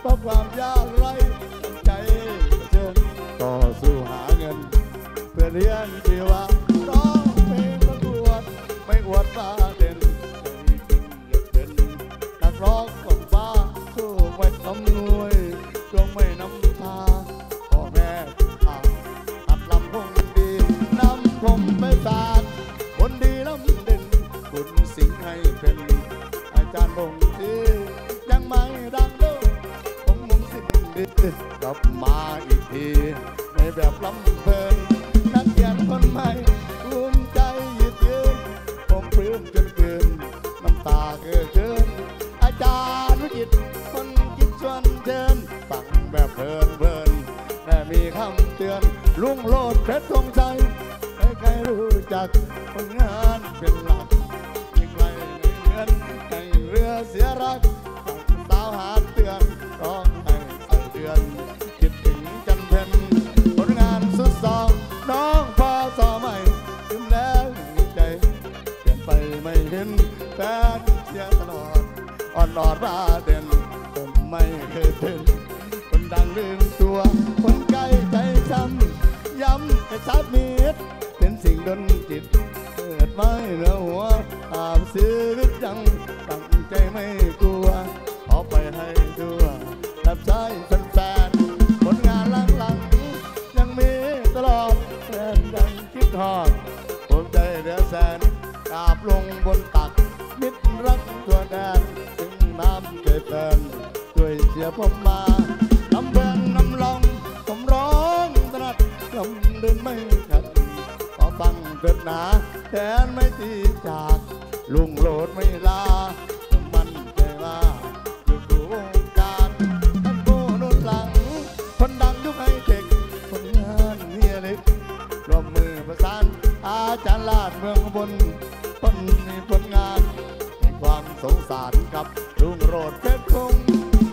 เพราะความยากไร้ใจเชิญต่อสู้หาเงินเพื่อเลี้ยงชีวะร้องเพลงประกวดไม่อวดฟ้าเด่นใจจริงอยากเป็นนักร้องของฟ้าสู้ไม่ทำนวยจงไม่นำพาพ่อแม่ตัดลำพงดีนำผมไปศาสตร์คนดีลำเด่นคุณสิงห์ให้เป็นอาจารย์บงดียังไม่ดังเด้อผมมุ่งสิ่งดีกลับมาอีกทีในแบบลำเพลินนักเขียนคนใหม่ภูมิใจยืดยืนผมปลื้มจนเกินน้ำตาเกินอาจารย์วิจิตรคนคิดชวนเชิญฟังแบบเพลินแต่มีคำเตือนลุงโลดเพชรธงชัยให้ใครรู้จักผลงานเป็นหลักยิ่งไกลในเงินให้เรือเสียรักสาวหาเตือนร้องให้ใส่เดือนคิดถึงจันเพ็ญผลงานสุดสองน้องพอสอใหม่ลืมแล้วใจเปลี่ยนไปไม่เห็นแฟนเสียตลอดอ่อนหลอดว่าเด่นผมไม่เคยเป็นคนดังลืมตัวคนใกล้ใจช้ำย้ำให้ชัดมิดเป็นสิ่งดนจิตเกิดไม่เหนือหัวตามชีวิตยังตั้งใจไม่กลัวเอาไปให้ตัวรับใช้แฟนผลงานหลังยังมีตลอดแฟนยังคิดฮอดผมใจเหลือแสนกราบลงบนตักมิตรรักตัวแดนถึงน้ำใจแฟนช่วยเชียร์ผมมาลำเพลินน้ำลองผมร้องถนัดลำเดินไม่ขัดขอฟังเถิดหนาแทนไม่ตีจากลุงโลดไม่ลามันใจว่าอยู่สู่วงการทั้งผู้นุ่นหลังคนดังยุคไฮเทคคนงานเฮียเล็กร่วมมือประสานอาจารย์ลาดเมืองบนคนมีผลงานมีความสงสารกับลุงโลดเพชรคง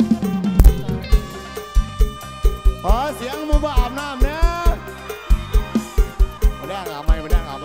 ขอเสียงมือบ่อาบน้ำเนี่ยมาแดงอาบไหมมาแดงอาบไหม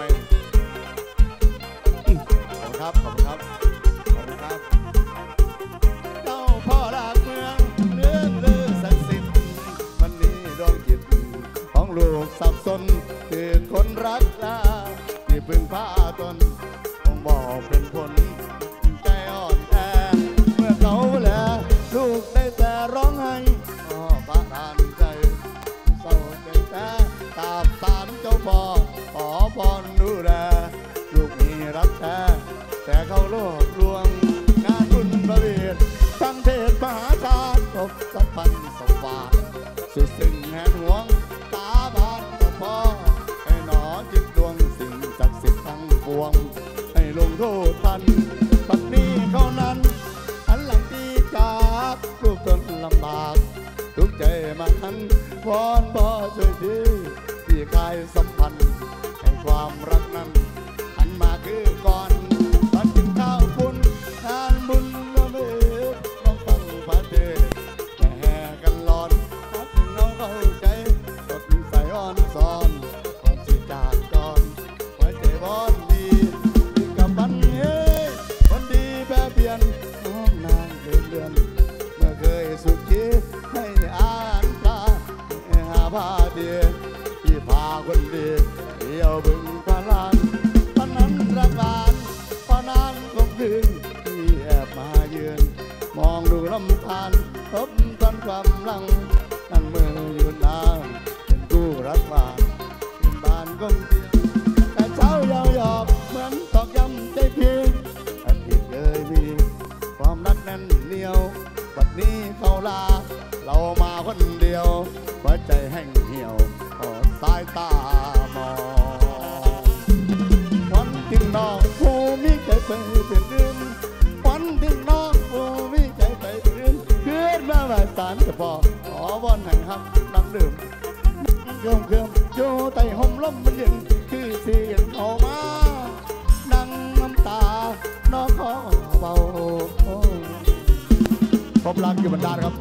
ขอบคุณครับขอบคุณครับขอบคุณครับเจ้าพ่อรักเมืองเรื่องลือศักดิ์สิทธิ์วันนี้ดวงจิตของลูกสับสนคือคนรักลาที่พึ่งพาตนคงบอกเป็นผลใจอ่อนแอเมื่อเขาแลลูกได้แต่ร้องไห้พระทานใจเศร้าใจแต่ตาบสารเจ้าพ่อขอพรดูแลลูกมีรักแท้แต่เขาโลกลวงงานบุญประเวททั้งเทศมหาชาติพบสัมพันธ์สมบัติสุดสิ่งแห่งห่วงตาบานเจ้าพ่อให้หนอจิตดวงสิ่งศักดิ์สิทธิ์ทั้งปวงให้ลงโทษทันบัดนี้เขานั้นหันหลังตีจากลูกจนลำบากทุกใจมันวอนบ่ช่วยทีที่กายสัมพันธ์แห่งความรักนั้นหันมาคือก่อนตอนกินข้าวบุญงานบุญก็ไม่ต้องฟังพระเทศแต่แห่กันหลอนรักน้องเข้าใจสดใสอ่อนซ้อนก่อนสิจากก่อนไว้ใจบอนดีที่กับบันเฮ้คนดีแปรเปลี่ยนน้องนางเดือนเมื่อเคยสุขีให้อ่านตาหาผ้าเดียที่พาคนดีเที่ยวบึงพลานตอนนั้นรักหลานพอนานคงคืนที่แอบมายืนมองดูลำธารทบทวนความหลังนั่งมืออยู่นานเป็นกู้รักบ้านเป็นบ้านก้มเตียงแต่เช้ายาวหยอบเหมือนตอกย้ำใจเพียงอดีตเคยมีความรักแน่นเหนียวบัดนี้เขาลาเรามาคนเดียวหัวใจแห้งเหี่ยวขอสายตามองวันที่น้องผู้มีใจไปเป็นเรื่องวันที่น้องผู้มีใจไปเป็นเรื่องเกิดมาว่าสารจะพอขอวอนให้หักดังเดิมเคลื่อนอยู่ใต้ห่มลมมันเย็นคือเสียงเข้ามาดังน้ำตาน้องขอเบาพบรักอยู่บรรดาครับ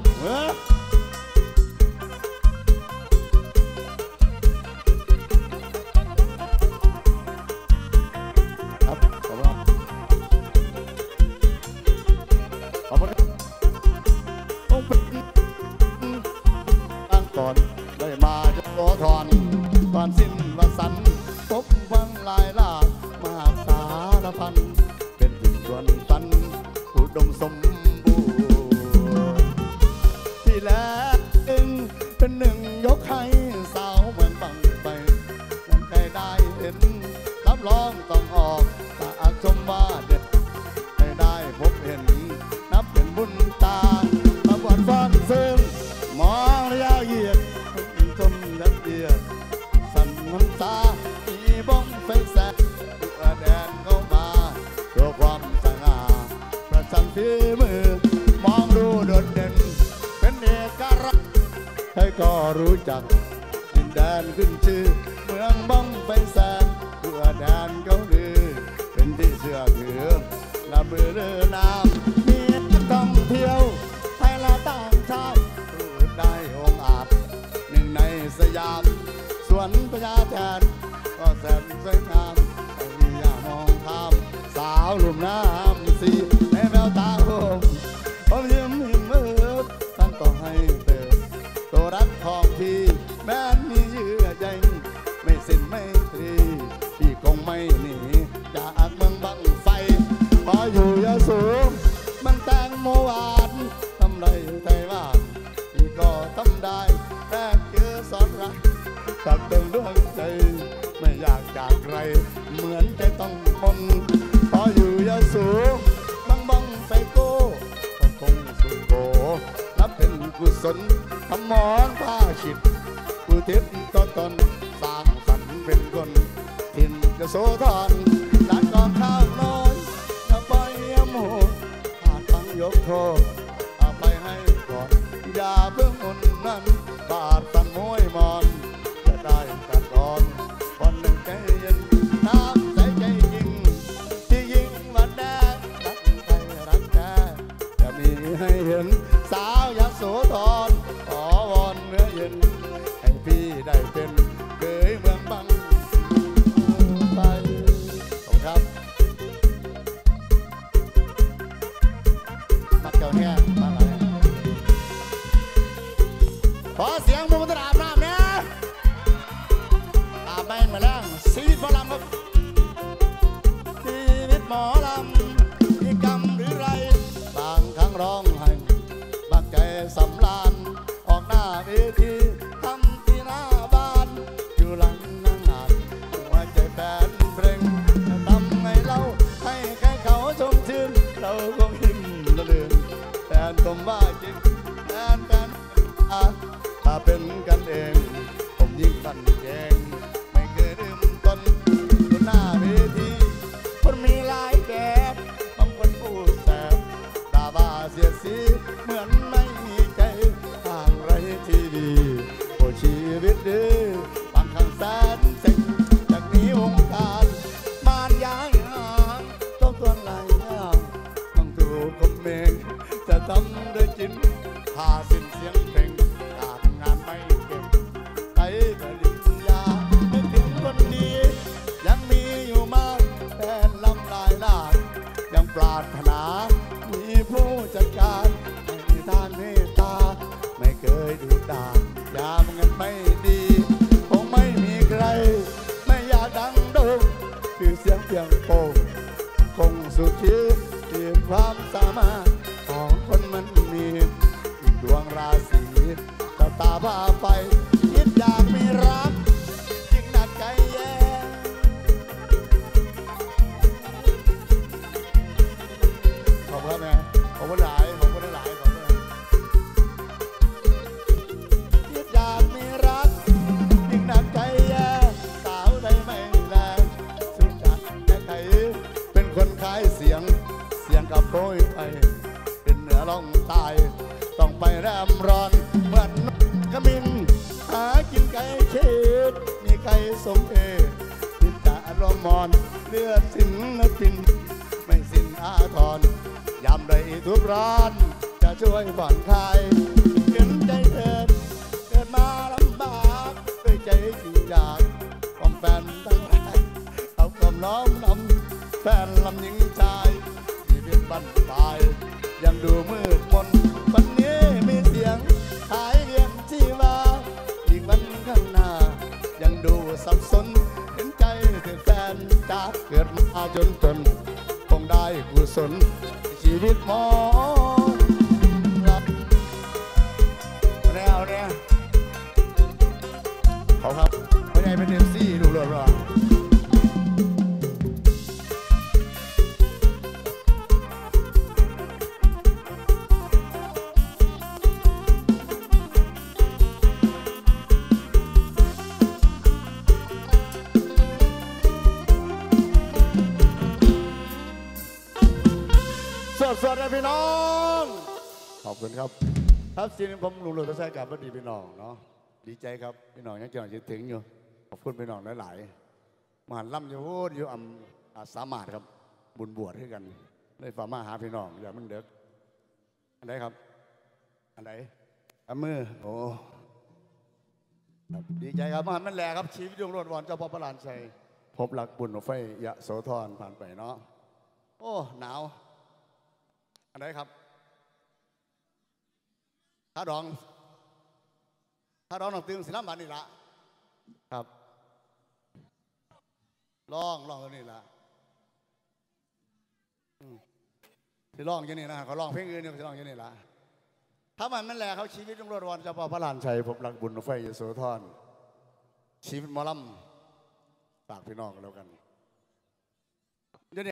ขอบคุณตามาบวชฟันซึ่งมองระยะเหยียดจมละเอียดสั่นน้ำตามีบ้องไฟแสงแดนเข้ามาโชว์ความสง่าประชันฝีมือมองดูโดดเด่นเป็นเอกลักษณ์ใครก็รู้จักดินแดนขึ้นชื่อเมืองบ้องไฟแสงแดนเขาลือเป็นที่เชื่อถือและเบื่อเลือนามมีนักท่องเที่ยวไทยและต่างชาติรู้ได้องอาจหนึ่งในสยามสวนพญาแทนก็แสนสวยงามไม่มีอย่ามองข้ามสาวลุ่มน้ำสีในแววตาผมยิ้มหิมเอิบท่านก็ให้เติมตัวรักของพี่แม้มีเยื่อใยไม่สิ้นไม่ตรีพี่คงไม่หนีจากเมืองบังไฟพออยู่ยะโสมันแตงโมหวานทำไรไทยบ้านพี่ก็ทำได้แค่เจอสอนรักตักเติมดวงใจไม่อยากจากใครเหมือนใจต้องมนพออยู่ยะโสบังไฟโก้ก็คงสุดโบนับเป็นกุศลทำหมอนผ้าฉิดผู้ทิศต่อตนสร้างสรรค์เป็นคนทินกระโสธรด้านกองข้าวน้อยจะไปยมโหอาจฟังยกโทษอาไปให้ก่อนอย่าเพิ่งอุ่นนั้นบาดสันมวยมอนจะได้กัดก่อนวันหนึ่งใจเย็นน้ำใจใจจริงที่ยิ่งวันแน่รักใครรักแท้จะมีให้เห็นสาวยโสธรขอวอนเนื้อเย็นให้พี่ได้เป็นเคยเมืองบังไฟขอบครับมักเจ้าเนี่ยมาอะไรขอเสียงมุงตราบน้ำเนี่ยอาบไม่มาแล้วชีวิตหมอลำครับชีวิตหมอลำมีกรรมหรือไรบางครั้งร้องไห้บางใจสำลานออกหน้าเวทีทำที่หน้าบ้านอยู่หลังนั่งอ่านหัวใจแฟนเพลงทำไงเล่าให้ใครเขาชมชื่นเราคงหิมละเลือนแฟนผมว่าจริงแฟนถ้าเป็นกันเองผมยิ่งกันเองไม่เคยลืมตนบนหน้าเวทีคนมีหลายแบบบางคนพูดแสบด่าบ้าเสียสีเหมือนไม่มีใจทางไรที่ดีโอ้ชีวิตดีบางครั้งแสนเซ็งจากนี้วงการมารยาอย่างต้องตัวไหลอย่างต้องถูกคมเมงจะทำด้วยจินพาสิ้นเสียงเพลงการงานไม่เก่งไอ้ผลิตยาไม่ถึงคนดียังมีอยู่มากแต่ลำลายลาดยังปรารถนามีผู้จัดการให้ท่านเมตตาไม่เคยดูด่ายามเงินไม่ดีคงไม่มีใครไม่อยากดังโด่งคือเสียงเพียงโป่งคงสุขีที่ความสามารถของคนมันมีอีกดวงราศีตาพาไปคิดอยากมีรักจึงหนักใจแย่ขอบคุณแม่ขอบคุณหลายขอบคุณหลายขอบคุณคิดอยากมีรักจึงหนักใจแย่สาวใดไม่แลสุดจัดแค่ใครเป็นคนขายเสียงกับโปรยไปเป็นเหนือล่องใต้ต้องไปแรมร้อนเหมือนขมิ้นหากินไก่เช็ดมีไก่สมเพติดตาลมมอนเลือดสินและปินไม่สิ้นอาทรยามใดทุกร้อนจะช่วยผ่อนคลายเห็นใจเถิดเกิดมาลำบากด้วยใจจริงอยากความแฟนทั้งหลายเอาความน้อมนำแฟนลำหญิงชายที่เป็นบั้นปลายยังดูมืดมนวันนี้มีเสียงหายเรียงที่มาอีกวันข้างหน้ายังดูสับสนเห็นใจถึงแฟนจากเกิดมาจนคงได้กุศลชีวิตหมอลำพี่น้องขอบคุณครับครับสิ่งที่ผมรู้ตัวใช้กับพอดีพี่น้องเนาะดีใจครับพี่น้องยังเกี่ยวกับถึงอยู่ขอบคุณพี่น้องหลายๆมหันล่ำอยู่สามารถครับบุญบวชให้กันเลยฝ่ามาหาพี่น้องอย่ามันเด็กอันไหนครับอันไหนอันมือโอ้ดีใจครับมหันมันแหล่ครับชีวิตดวงโลดวอนเจ้าพ่อพระลานชัยพบหลักบุญไฟยะโสธรผ่านไปเนาะโอ้หนาวอันไหนครับถ้าดองน้องตึงศิลปะนี่ละครับลองตัวนี้ละที่ร้องอย่างนี้นะเขาร้องเพลงอื่นเนี่ยเขาร้องอย่างนี้ละถ้ามันแหละเขาชีวิตต้องรอดวันเจ้าพ่อพระลานชัยผมหลักบุญไฟยโสธรชีวิตมอลำฝากพี่น้องกันแล้วกัน